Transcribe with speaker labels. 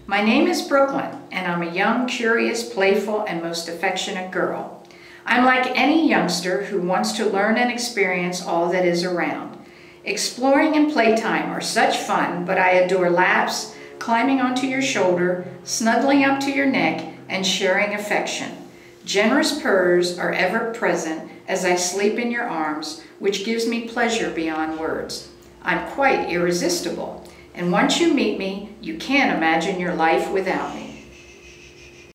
Speaker 1: My name is Brooklyn, and I'm a young, curious, playful, and most affectionate girl. I'm like any youngster who wants to learn and experience all that is around. Exploring and playtime are such fun, but I adore laps, climbing onto your shoulder, snuggling up to your neck, and sharing affection. Generous purrs are ever present as I sleep in your arms, which gives me pleasure beyond words. I'm quite irresistible, and once you meet me, you can't imagine your life without me.